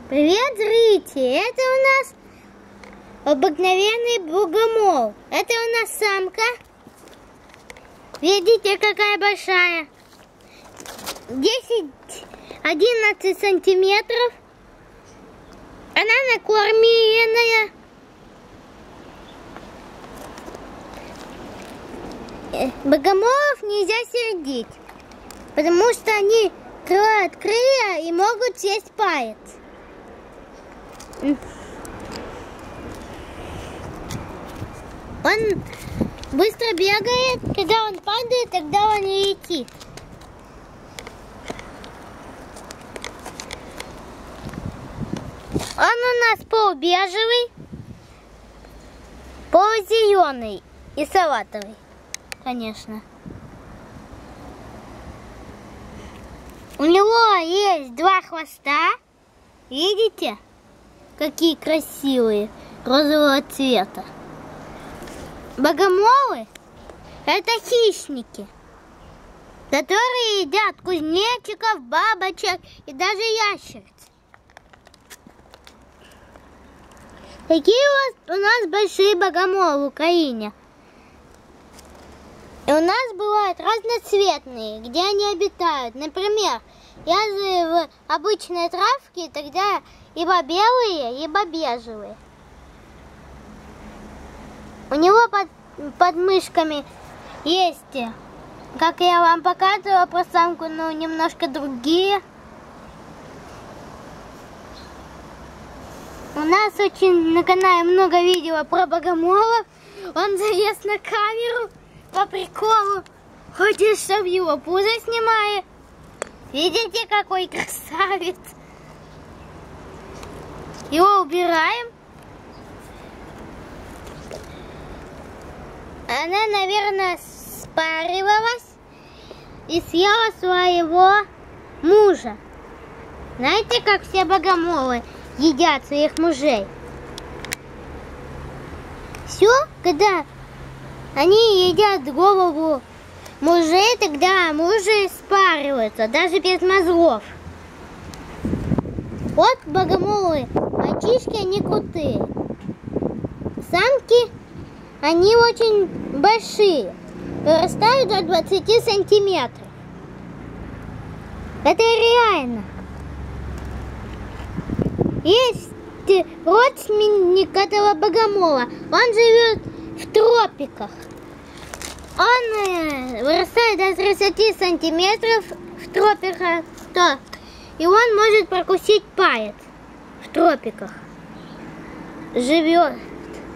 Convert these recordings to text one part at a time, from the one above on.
Привет, зрители! Это у нас обыкновенный богомол. Это у нас самка. Видите, какая большая. 10-11 сантиметров. Она накормленная. Богомолов нельзя сердить, потому что они кроют крылья и могут съесть палец. Он быстро бегает, когда он падает, тогда он и летит. Он у нас полубежевый, полузеленый и салатовый, конечно. У него есть два хвоста, видите? Какие красивые, розового цвета. Богомолы — это хищники, которые едят кузнечиков, бабочек и даже ящериц. Такие вот у нас большие богомолы в Украине. И у нас бывают разноцветные, где они обитают. Например, если в обычной травке, тогда либо белые, либо бежевые. У него под мышками есть, как я вам показывала про самку, но немножко другие. У нас очень на канале много видео про богомолов. Он залез на камеру по приколу. Хочет, чтобы его пузо снимали. Видите, какой красавец. Его убираем. Она, наверное, спаривалась и съела своего мужа. Знаете, как все богомолы едят своих мужей? Все, когда они едят голову мужей, тогда мужи спариваются, даже без мозгов. Вот богомолы, мальчишки, они крутые. Самки, они очень большие, вырастают до 20 сантиметров. Это реально. Есть родственник этого богомола, он живет в тропиках. Он вырастает до 30 сантиметров в тропиках, и он может прокусить палец в тропиках. Живет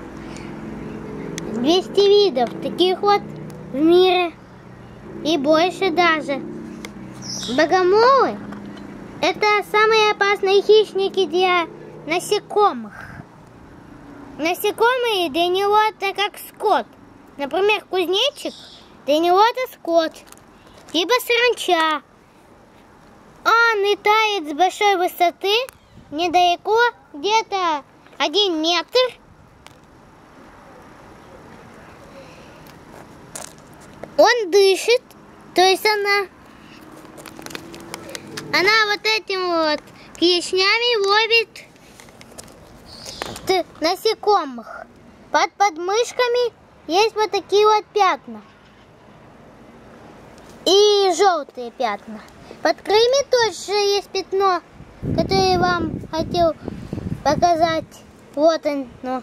200 видов таких вот в мире и больше даже. Богомолы — это самые опасные хищники для насекомых. Насекомые для него это как скот. Например, кузнечик для него это скот. Либо саранча. Он летает с большой высоты, недалеко, где-то 1 метр. Он дышит, то есть она вот этим вот клешнями ловит насекомых. Под подмышками есть вот такие вот пятна. И желтые пятна. Под крыльями тоже есть пятно, которое я вам хотел показать. Вот оно.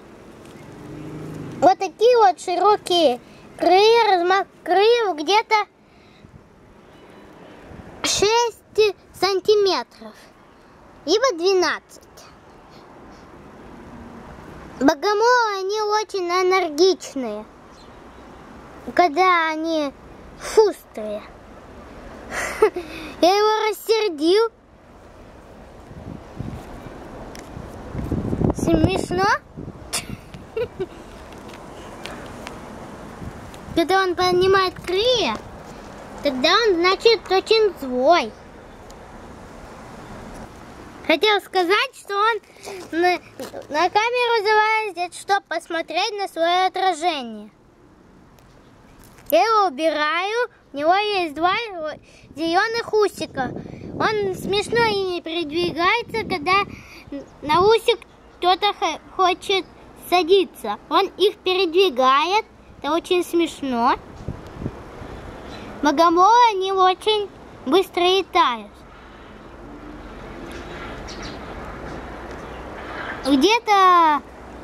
Вот такие вот широкие крылья, размах крыльев где-то 6 сантиметров, либо 12. Богомолы, они очень энергичные, когда они шустрые. Я его рассердил. Смешно? Когда он поднимает крылья, тогда он, значит, очень злой. Хотел сказать, что он на камеру залазит, чтобы посмотреть на свое отражение. Я его убираю, у него есть 2 зеленых усика. Он смешно и передвигается, когда на усик кто-то хочет садиться. Он их передвигает, это очень смешно. Богомолы, они очень быстро летают. Где-то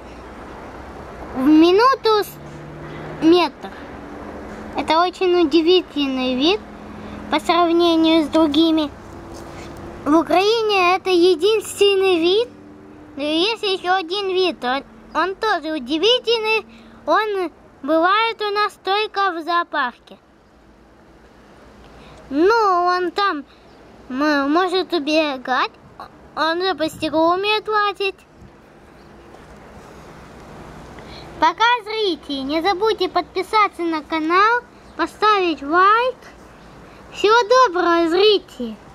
в минуту метр. Это очень удивительный вид по сравнению с другими. В Украине это единственный вид. Но есть еще один вид. Он тоже удивительный. Он бывает у нас только в зоопарке. Ну, он там может убегать. Он же по стеклу умеет лазить. Пока, зрители, не забудьте подписаться на канал, поставить лайк. Всего доброго, зрители!